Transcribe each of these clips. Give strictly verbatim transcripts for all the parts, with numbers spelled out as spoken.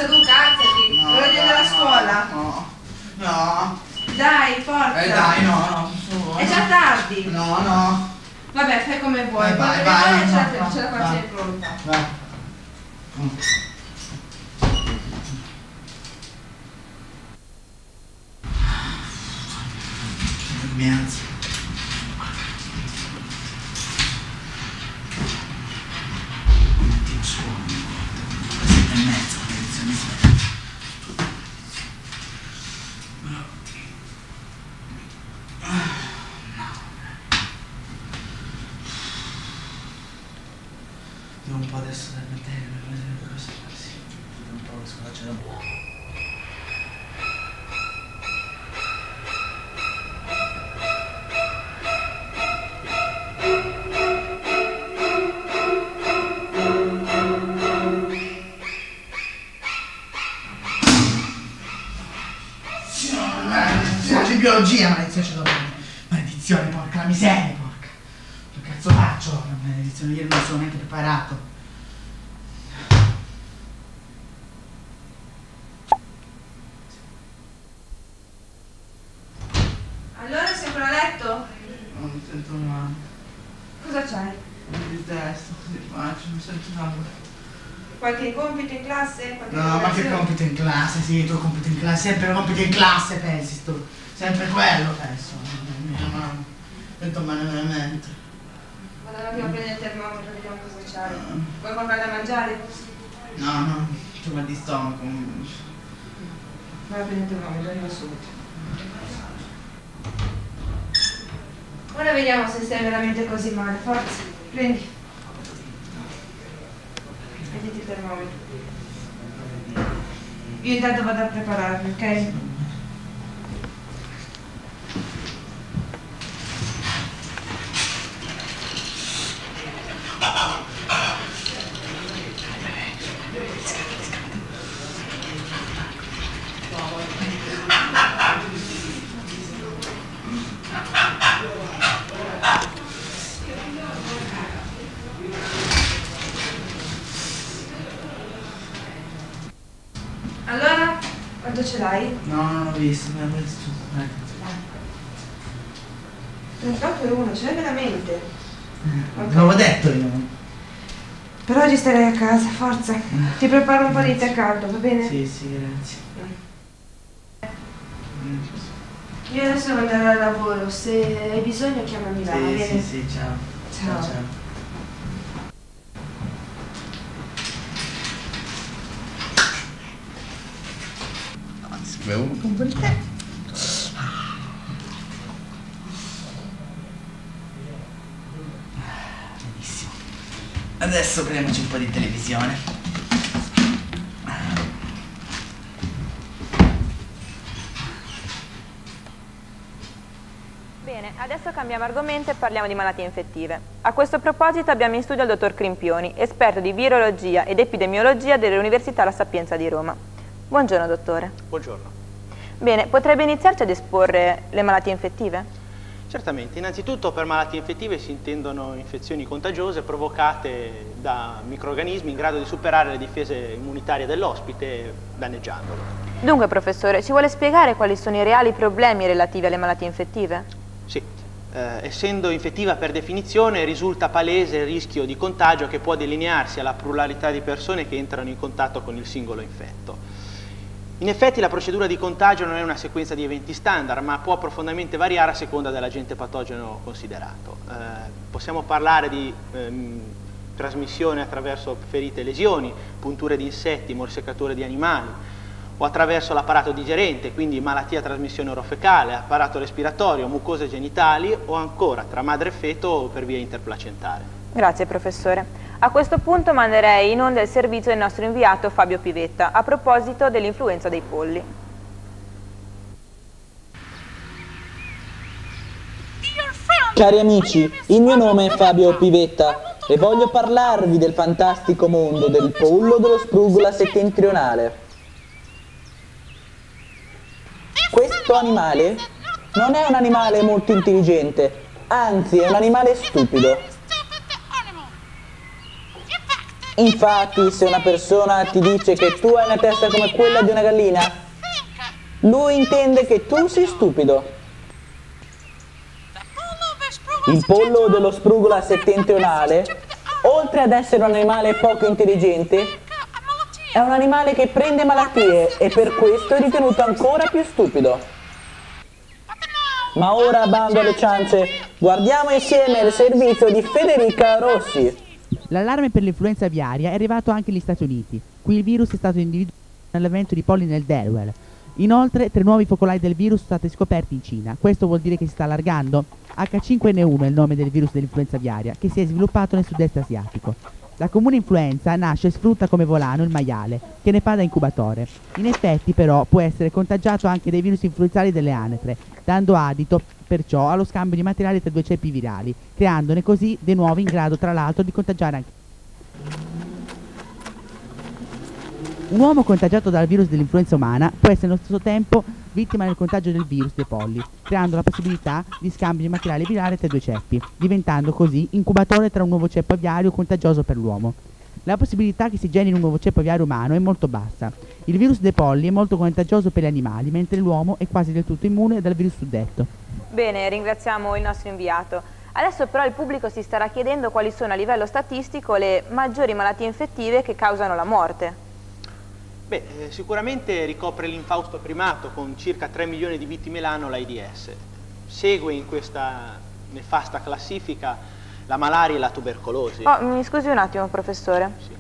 Forza tu, cazzati! No, L'orario dai, della no, scuola! No, no. Dai, forza! Eh dai, no, no. Su, È già tardi! No, no. Vabbè, fai come vuoi, Vai, quando vai, vai, rimane ce no, la no, ce la vai. faccio pronta. Vai. Mm. Mi alzo. Sette e mezza, lezione sera. Devo un po' adesso da mettere per vedere le cose così. Devo un po' che scoccia da buono. Maledizione, biologia, maledizione c'è domani. Maledizione, porca la miseria, porca. Che cazzo faccio? Maledizione, ieri non sono neanche preparato. Allora sei ancora a letto? Non mi sento male. Cosa c'hai? Non di testa, così faccio, mi sento male. Qualche compito in classe? Qualche No, ma che compito in classe, sì, tu compito in classe, sempre compito in classe pensi tu, sempre quello penso, mia mamma, sento male veramente. Vado un attimo a prendere il termometro, vediamo cosa c'hai. Vuoi qualcosa da mangiare? No, no, c'ho mal di stomaco. Vai a prendere il termometro, arrivo subito. Ora vediamo se stai veramente così male, forza, prendi. Mettiti il termometro. Io intanto vado a prepararmi, ok? Allora, quanto ce l'hai? No, non l'ho visto, mi ha messo. trentotto e uno, ce l'hai veramente? Okay. L'avevo detto io. Per oggi starei a casa, forza. Ti preparo un po' di tè caldo, va bene? Sì, sì, grazie. Mm. Io adesso devo andare al lavoro, se hai bisogno chiamami là, va Sì, bene? sì, sì, ciao. Ciao. Ciao, ciao. Bevo un po' di tè. Benissimo. Adesso prendiamoci un po' di televisione. Bene, adesso cambiamo argomento e parliamo di malattie infettive. A questo proposito abbiamo in studio il dottor Crimpioni, esperto di virologia ed epidemiologia dell'Università La Sapienza di Roma. Buongiorno dottore. Buongiorno. Bene, potrebbe iniziarci ad esporre le malattie infettive? Certamente, innanzitutto per malattie infettive si intendono infezioni contagiose provocate da microrganismi in grado di superare le difese immunitarie dell'ospite danneggiandolo. Dunque professore, ci vuole spiegare quali sono i reali problemi relativi alle malattie infettive? Sì, eh, essendo infettiva per definizione risulta palese il rischio di contagio che può delinearsi alla pluralità di persone che entrano in contatto con il singolo infetto. In effetti la procedura di contagio non è una sequenza di eventi standard, ma può profondamente variare a seconda dell'agente patogeno considerato. Eh, possiamo parlare di ehm, trasmissione attraverso ferite e lesioni, punture di insetti, morsecature di animali, o attraverso l'apparato digerente, quindi malattia a trasmissione orofecale, apparato respiratorio, mucose genitali, o ancora tra madre e feto per via interplacentale. Grazie professore. A questo punto manderei in onda il servizio del nostro inviato Fabio Pivetta a proposito dell'influenza dei polli. Cari amici, il mio nome è Fabio Pivetta e voglio parlarvi del fantastico mondo del pollo dello sprugula settentrionale. Questo animale non è un animale molto intelligente, anzi è un animale stupido. Infatti, se una persona ti dice che tu hai una testa come quella di una gallina, lui intende che tu sei stupido. Il pollo dello sprugula settentrionale, oltre ad essere un animale poco intelligente, è un animale che prende malattie e per questo è ritenuto ancora più stupido. Ma ora, bando alle ciance, guardiamo insieme il servizio di Federica Rossi. L'allarme per l'influenza aviaria è arrivato anche negli Stati Uniti. Qui il virus è stato individuato nell'allevamento di polli nel Delaware. Inoltre, tre nuovi focolai del virus sono stati scoperti in Cina. Questo vuol dire che si sta allargando? acca cinque enne uno è il nome del virus dell'influenza aviaria, che si è sviluppato nel sud-est asiatico. La comune influenza nasce e sfrutta come volano il maiale, che ne fa da incubatore. In effetti, però, può essere contagiato anche dai virus influenzali delle anetre, dando adito perciò allo scambio di materiali tra due ceppi virali, creandone così dei nuovi in grado tra l'altro di contagiare anche. Un uomo contagiato dal virus dell'influenza umana può essere allo stesso tempo vittima del contagio del virus dei polli, creando la possibilità di scambio di materiale virale tra i due ceppi, diventando così incubatore tra un nuovo ceppo aviario contagioso per l'uomo. La possibilità che si generi un nuovo ceppo aviario umano è molto bassa. Il virus dei polli è molto contagioso per gli animali, mentre l'uomo è quasi del tutto immune dal virus suddetto. Bene, ringraziamo il nostro inviato. Adesso però il pubblico si starà chiedendo quali sono a livello statistico le maggiori malattie infettive che causano la morte. Beh, eh, sicuramente ricopre l'infausto primato con circa tre milioni di vittime l'anno l'AIDS. Segue in questa nefasta classifica la malaria e la tubercolosi. Oh, mi scusi un attimo, professore. Sì.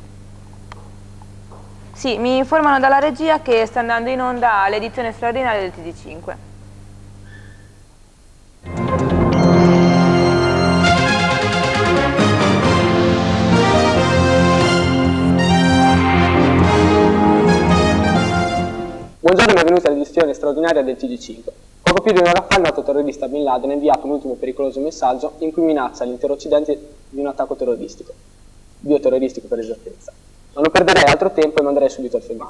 Sì, mi informano dalla regia che sta andando in onda l'edizione straordinaria del T D cinque. Buongiorno e benvenuti all'edizione straordinaria del T D cinque. Poco più di un'ora fa il noto terrorista Bin Laden ha inviato un ultimo pericoloso messaggio in cui minaccia l'intero Occidente di un attacco terroristico, bioterroristico per esattezza. Ma non perderei altro tempo e manderei subito al filmato.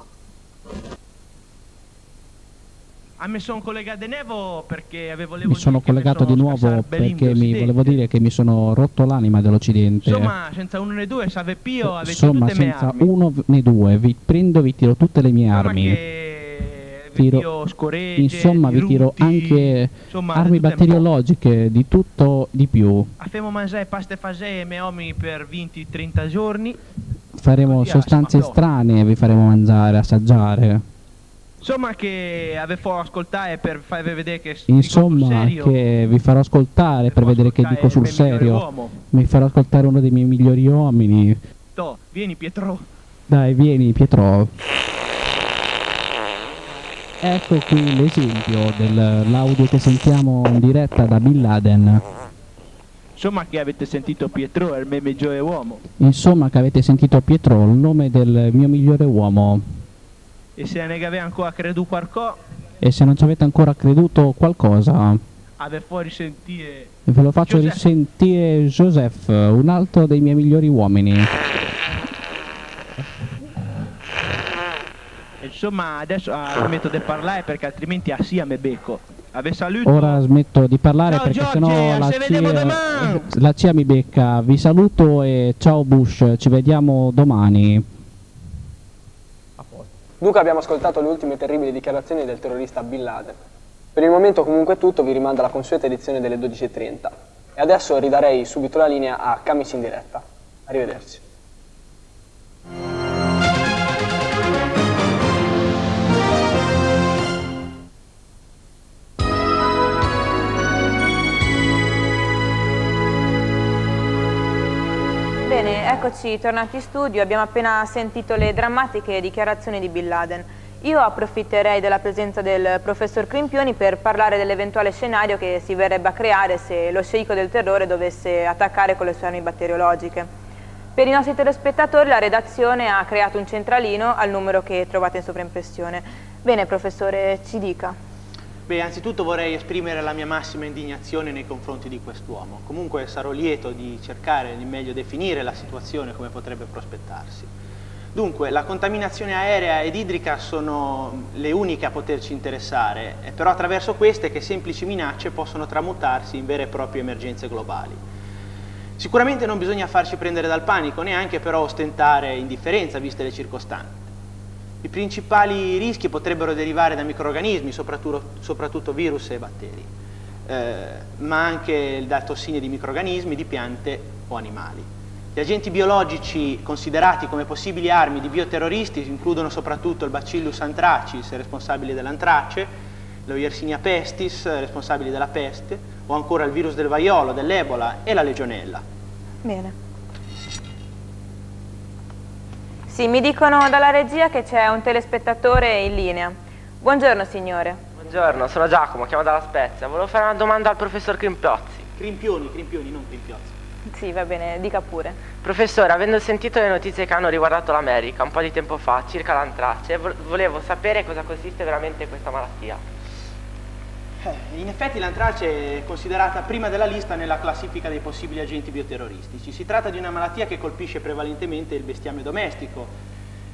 Ah, mi sono collegato di nuovo perché avevo Mi sono collegato di nuovo perché mi volevo dire che mi sono rotto l'anima dell'Occidente. Insomma, senza uno né due, salve Pio, avete Insomma, tutte le mie senza armi. uno né due, vi prendo, vi tiro tutte le mie Insomma, armi. che Tiro, io scoregge, insomma, vi tiro rutti, anche insomma, armi tutte un po'. batteriologiche, di tutto, di più. Abbiamo mangiato pasta e fasè e me omi per venti trenta giorni. Faremo Così, sostanze ah, ma no. strane, vi faremo mangiare, assaggiare. Insomma, che avevo ascoltare per farvi vedere che Insomma, dico sul serio. che vi farò ascoltare per vedere che dico sul serio. Mi farò ascoltare uno dei miei migliori uomini. To, vieni Pietro. Dai, vieni Pietro. Ecco qui l'esempio dell'audio che sentiamo in diretta da Bin Laden. Insomma, che avete sentito Pietro è il mio migliore uomo. Insomma, che avete sentito Pietro, il nome del mio migliore uomo. E se ne avete ancora creduto qualcosa, E se non ci avete ancora creduto qualcosa, avete fuori sentire. ve lo faccio Joseph. risentire Joseph, un altro dei miei migliori uomini. Insomma, adesso ah, smetto di parlare perché altrimenti a sia me becco. Ave saluto. Ora smetto di parlare Ciao, perché Giorgi, sennò la ci vediamo C I A, domani. la C I A mi becca. Vi saluto e ciao Bush, ci vediamo domani. Dunque abbiamo ascoltato le ultime terribili dichiarazioni del terrorista Bin Laden. Per il momento comunque è tutto, vi rimando alla consueta edizione delle dodici e trenta. E adesso ridarei subito la linea a Camis in diretta. Arrivederci. Bene, eccoci tornati in studio, abbiamo appena sentito le drammatiche dichiarazioni di Bin Laden. Io approfitterei della presenza del professor Crimpioni per parlare dell'eventuale scenario che si verrebbe a creare se lo sceicco del terrore dovesse attaccare con le sue armi batteriologiche. Per i nostri telespettatori la redazione ha creato un centralino al numero che trovate in sovraimpressione. Bene professore, ci dica. Beh, anzitutto vorrei esprimere la mia massima indignazione nei confronti di quest'uomo. Comunque sarò lieto di cercare di meglio definire la situazione come potrebbe prospettarsi. Dunque, la contaminazione aerea ed idrica sono le uniche a poterci interessare, è però attraverso queste che semplici minacce possono tramutarsi in vere e proprie emergenze globali. Sicuramente non bisogna farci prendere dal panico, neanche però ostentare indifferenza viste le circostanze. I principali rischi potrebbero derivare da microrganismi, soprattutto, soprattutto virus e batteri, eh, ma anche da tossine di microrganismi, di piante o animali. Gli agenti biologici considerati come possibili armi di bioterroristi includono soprattutto il Bacillus anthracis, responsabile dell'antrace, lo Yersinia pestis, responsabile della peste, o ancora il virus del vaiolo, dell'Ebola e la legionella. Bene. Sì, mi dicono dalla regia che c'è un telespettatore in linea. Buongiorno signore. Buongiorno, sono Giacomo, chiamo dalla Spezia. Volevo fare una domanda al professor Crimpiozzi. Crimpioni, Crimpioni, non Crimpiozzi. Sì, va bene, dica pure. Professore, avendo sentito le notizie che hanno riguardato l'America un po' di tempo fa circa l'antrace, volevo sapere cosa consiste veramente questa malattia. Eh, in effetti l'antrace è considerata prima della lista nella classifica dei possibili agenti bioterroristici. Si tratta di una malattia che colpisce prevalentemente il bestiame domestico.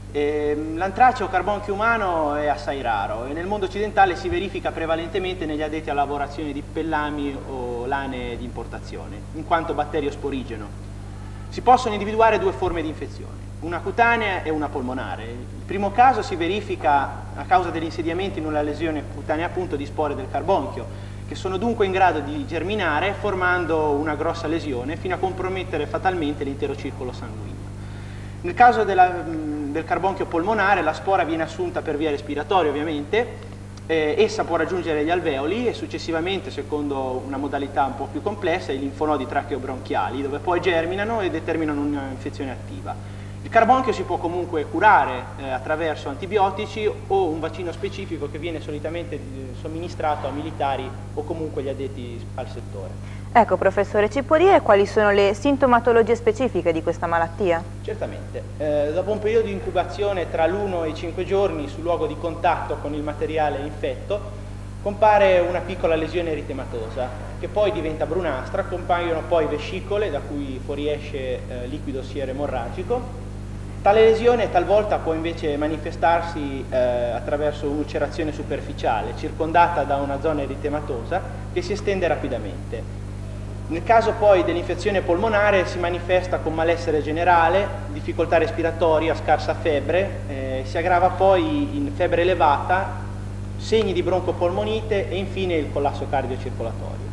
Eh, l'antrace o carbonchio umano è assai raro e nel mondo occidentale si verifica prevalentemente negli addetti alla lavorazione di pellami o lane di importazione, in quanto batterio sporigeno. Si possono individuare due forme di infezione, una cutanea e una polmonare. Il primo caso si verifica a causa degli insediamenti in una lesione cutanea appunto di spore del carbonchio, che sono dunque in grado di germinare formando una grossa lesione fino a compromettere fatalmente l'intero circolo sanguigno. Nel caso della, del carbonchio polmonare la spora viene assunta per via respiratoria ovviamente, eh, essa può raggiungere gli alveoli e successivamente, secondo una modalità un po' più complessa, i linfonodi tracheobronchiali, dove poi germinano e determinano un'infezione attiva. Il carbonchio si può comunque curare eh, attraverso antibiotici o un vaccino specifico che viene solitamente eh, somministrato a militari o comunque agli addetti al settore. Ecco professore, ci può dire quali sono le sintomatologie specifiche di questa malattia? Certamente, eh, dopo un periodo di incubazione tra l'uno e i cinque giorni sul luogo di contatto con il materiale infetto compare una piccola lesione eritematosa che poi diventa brunastra, compaiono poi vescicole da cui fuoriesce eh, liquido sieremorragico. Tale lesione talvolta può invece manifestarsi eh, attraverso un'ulcerazione superficiale circondata da una zona eritematosa che si estende rapidamente. Nel caso poi dell'infezione polmonare si manifesta con malessere generale, difficoltà respiratoria, scarsa febbre, eh, si aggrava poi in febbre elevata, segni di broncopolmonite e infine il collasso cardiocircolatorio.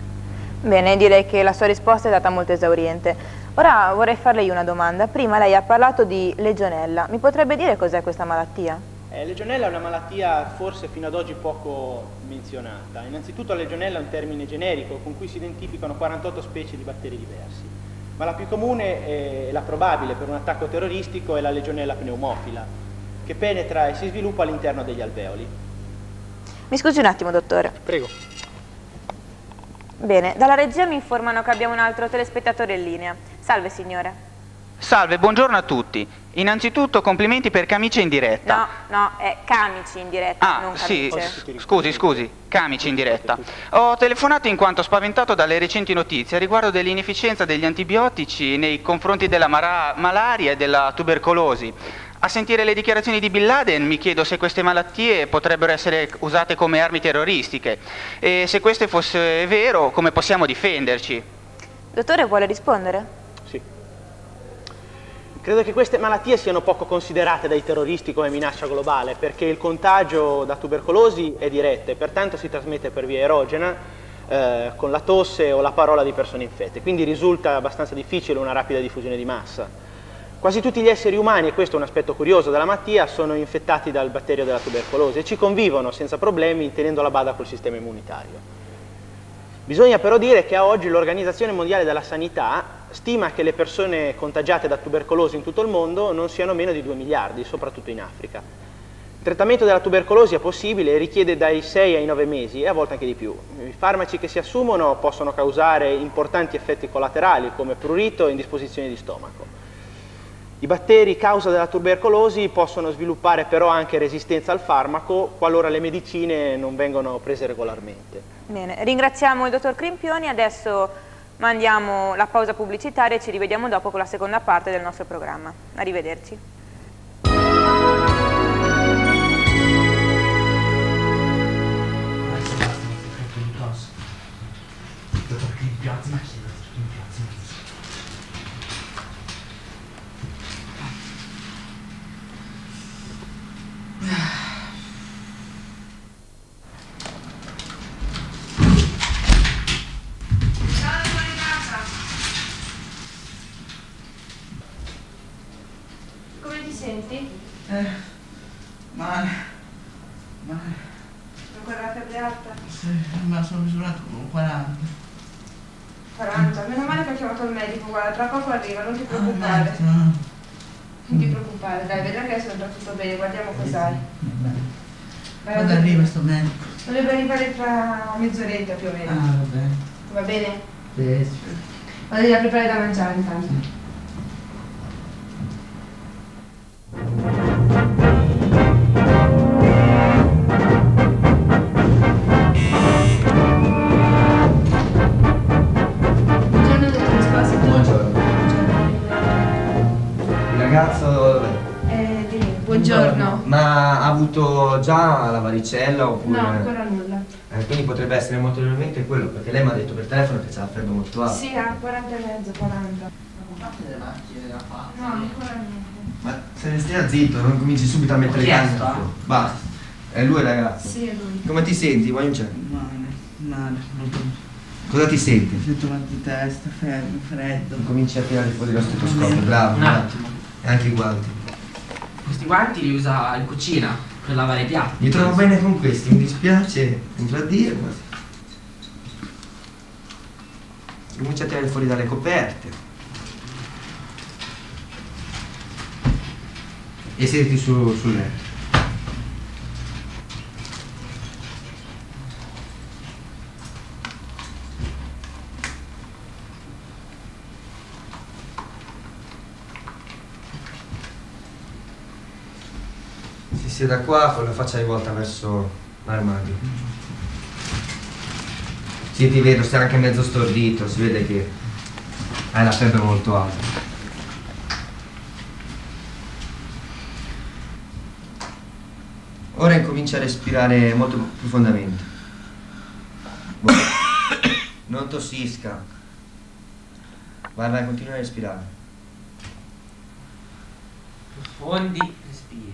Bene, direi che la sua risposta è stata molto esauriente. Ora vorrei farle io una domanda. Prima lei ha parlato di legionella. Mi potrebbe dire cos'è questa malattia? Eh, legionella è una malattia forse fino ad oggi poco menzionata. Innanzitutto la legionella è un termine generico con cui si identificano quarantotto specie di batteri diversi, ma la più comune e la probabile per un attacco terroristico è la legionella pneumofila, che penetra e si sviluppa all'interno degli alveoli. Mi scusi un attimo, dottore. Prego. Bene, dalla regia mi informano che abbiamo un altro telespettatore in linea. Salve signore. Salve, buongiorno a tutti. Innanzitutto complimenti per Camice in diretta. No, no, è Camici in diretta, ah, non sì, Camice. scusi, scusi, Camici in diretta. Ho telefonato in quanto spaventato dalle recenti notizie riguardo dell'inefficienza degli antibiotici nei confronti della malaria e della tubercolosi. A sentire le dichiarazioni di Bin Laden mi chiedo se queste malattie potrebbero essere usate come armi terroristiche e se questo fosse vero come possiamo difenderci. Dottore, vuole rispondere? Sì. Credo che queste malattie siano poco considerate dai terroristi come minaccia globale perché il contagio da tubercolosi è diretto e pertanto si trasmette per via erogena eh, con la tosse o la parola di persone infette, quindi risulta abbastanza difficile una rapida diffusione di massa. Quasi tutti gli esseri umani, e questo è un aspetto curioso della malattia, sono infettati dal batterio della tubercolosi e ci convivono senza problemi tenendo la bada col sistema immunitario. Bisogna però dire che a oggi l'Organizzazione Mondiale della Sanità stima che le persone contagiate da tubercolosi in tutto il mondo non siano meno di due miliardi, soprattutto in Africa. Il trattamento della tubercolosi è possibile e richiede dai sei ai nove mesi e a volte anche di più. I farmaci che si assumono possono causare importanti effetti collaterali come prurito e indisposizione di stomaco. I batteri causa della tubercolosi possono sviluppare però anche resistenza al farmaco qualora le medicine non vengono prese regolarmente. Bene, ringraziamo il dottor Crimpioni, adesso mandiamo la pausa pubblicitaria e ci rivediamo dopo con la seconda parte del nostro programma. Arrivederci. misurato quaranta. quaranta, meno male che ho chiamato il medico, guarda, tra poco arriva, non ti preoccupare. Ah, no. Non ti preoccupare, dai, vedrai che adesso andrà tutto bene, guardiamo cos'hai. Vai, Quando vai. arriva sto medico? Dovrebbe arrivare tra mezz'oretta più o meno. Ah, va bene. Va bene? Sì, sì. Vado a preparare da mangiare intanto. Buongiorno, dottor Esposito. Buongiorno. Il ragazzo... Eh, di lì. Buongiorno. Ma ha avuto già la varicella oppure... No, ancora nulla. Eh, quindi potrebbe essere molto probabilmente quello, perché lei mi ha detto per telefono che c'ha la febbre molto alta. Sì, ha quaranta e mezzo, quaranta. Ma fate delle macchine da fare? No, ancora niente. Ma se ne stia zitto, non cominci subito a mettere Chi le è canne. sto? al fuoco. Basta. È lui il ragazzo. Sì, è lui. Come ti senti? Vuoi un c'è? Male, male, molto. Cosa ti senti? Sento mal di testa, freddo, freddo. Cominci a tirare fuori lo stetoscopio, bravo. Un bravo. attimo. E anche i guanti. Questi guanti li usa in cucina per lavare i piatti. Mi trovo bene con questi, mi dispiace contraddire, ma... Comincia a tirare fuori dalle coperte. E sediti su, sul letto. Si sieda qua con la faccia rivolta verso l'armadio. Sì, ti vedo, stai anche mezzo stordito, si vede che hai la febbre molto alta. Ora incomincia a respirare molto profondamente. Buono. Non tossisca. Vai, vai, continua a respirare. Profondi respiri.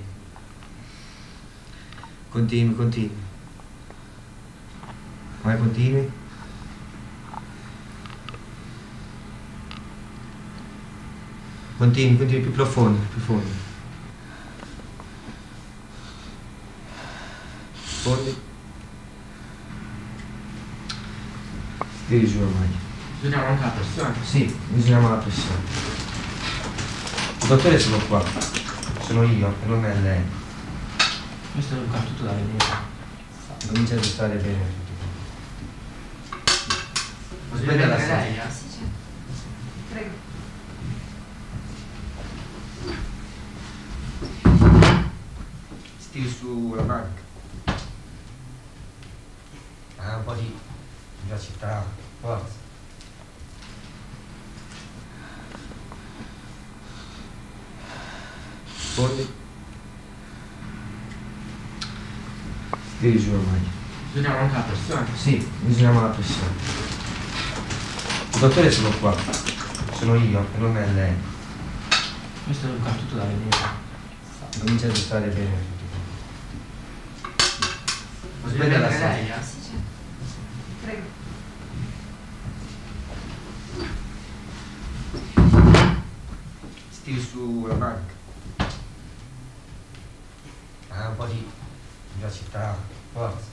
Continui, continui. Vai, continui. Continui, continui, più profondo, più profondo. Profondi. Tiri giù ormai. Misuriamo anche la pressione. Sì, misuriamo la pressione. Il dottore sono qua. Sono io, e non è lei. Questo è un tutto da vedere. Comincia a stare bene. Posso Aspetta la vedere lei? sedia. Sì, certo. Prego. Stiri sulla banca. Ah, un po' di vivacità, forza. Fondi. Stiri giù ormai. Misuriamo anche la pressione. Sì, misuriamo la pressione. Il dottore sono qua. Sono io, e non è lei. Questo è un tutto da vedere. Comincia a stare bene. Posso Aspetta la vedere sedia. lei? Sì, certo. Prego. Stiri sulla banca. Ah, un po' di vivacità, forza.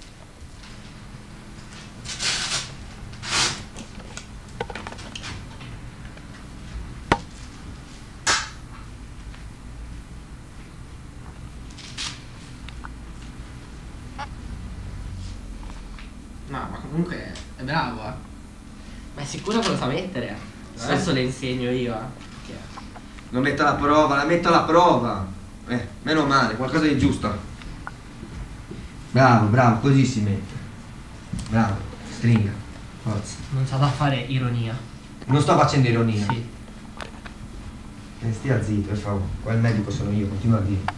No, ma comunque è bravo, eh. Ma è sicuro che lo sa mettere? Sì. Adesso le insegno io, eh. Che- Lo metto alla prova, la metto alla prova. Eh, meno male, qualcosa di giusto. Bravo, bravo, così si mette. Bravo, stringa, forza. Non sa da fare ironia. Non sto facendo ironia. Sì. Eh, stia zitto, per favore. Qua il medico sono io, continua a dire.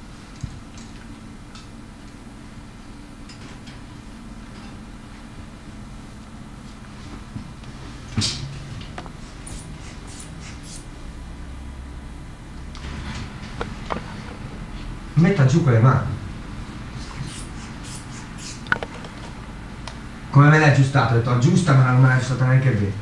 Metta giù con le mani. Come me l'hai aggiustato? Ho detto aggiusta, ma non me l'hai aggiustata neanche bene.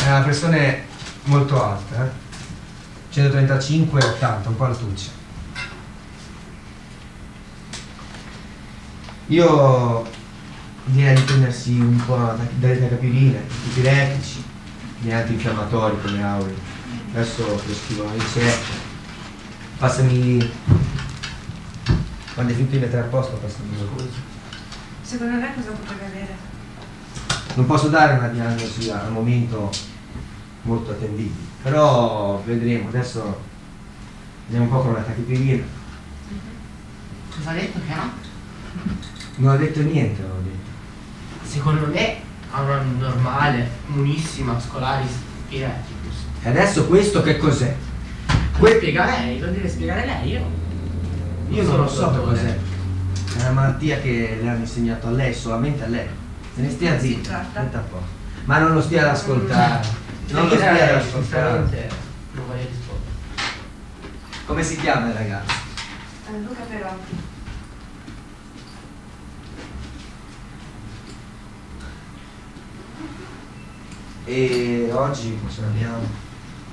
una pressione molto alta, eh? centotrentacinque ottanta, un po' altuccia. Io direi di prendersi un po' delle tachipirine, antipiretici, gli antinfiammatori come auri. Adesso lo scrivo la ricetta. Passami, quando hai finito di mettere a posto, passami lo. Secondo me cosa potrebbe avere? Non posso dare una diagnosi al momento molto attendibile, però vedremo. Adesso andiamo un po' con la tachipirina. Cosa ha detto che ha? Non ho detto niente, non ho detto. Secondo me ha una normale, comunissima, scolare spireticus. E adesso questo che cos'è? Lo spiega lei, lo deve spiegare lei, io. Io non lo so che cos'è. È una malattia che le hanno insegnato a lei, solamente a lei. Se ne stia zitto, senta a posto. Ma non lo stia ad ascoltare. Non lo stia ad ascoltare. Non voglio rispondere. Come si chiama il ragazzo? Luca Perotti. E oggi cosa abbiamo?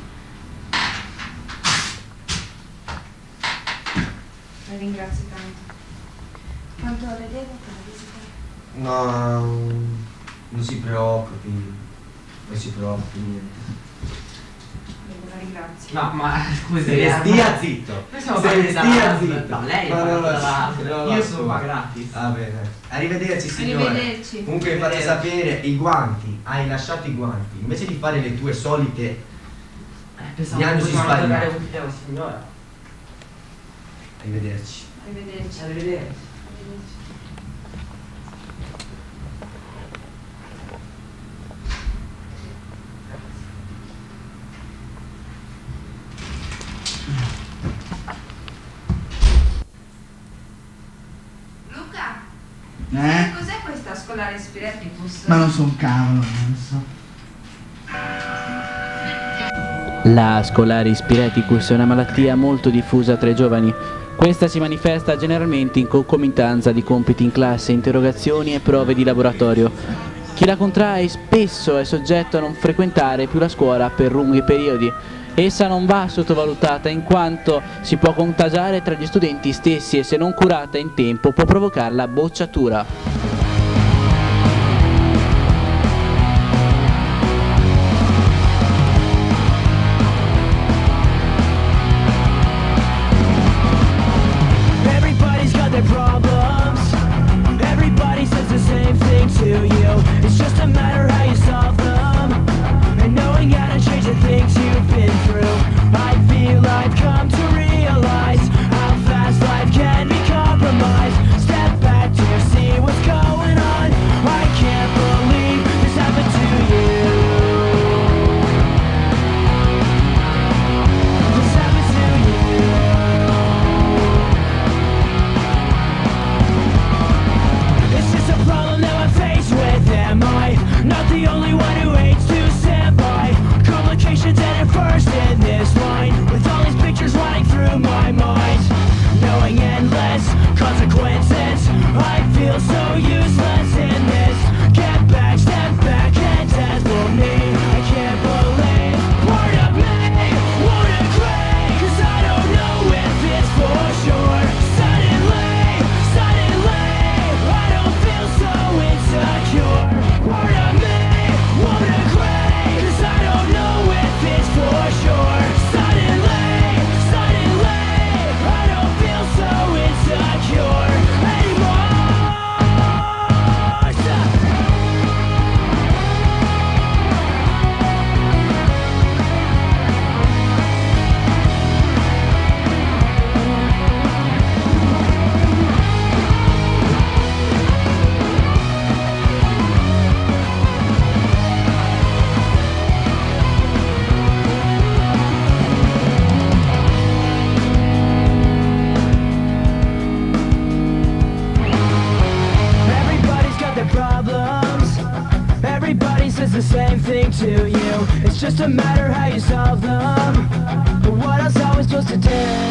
La ringrazio tanto. Quanto le devo per la visita? No, non si preoccupi, non si preoccupi niente. La ringrazio. No, ma scusi, se ne stia zitto. Noi siamo se ne stia zitto. zitto. No, lei ma non lo la so. Io sono qua gratis. Va bene. Arrivederci signore. Arrivederci. Comunque mi fate sapere i guanti, hai lasciato i guanti. Invece di fare le tue solite eh, diagnosi sbagliate. Signora. Arrivederci. Arrivederci. Arrivederci. Luca, Eh? cos'è questa scolare spireticus? Ma non so un cavolo, non so. La Scolaris Spireticus è una malattia molto diffusa tra i giovani. Questa si manifesta generalmente in concomitanza di compiti in classe, interrogazioni e prove di laboratorio. Chi la contrae spesso è soggetto a non frequentare più la scuola per lunghi periodi. Essa non va sottovalutata in quanto si può contagiare tra gli studenti stessi e se non curata in tempo può provocare la bocciatura. the same thing to you. It's just a matter how you solve them. But what else are we supposed to do?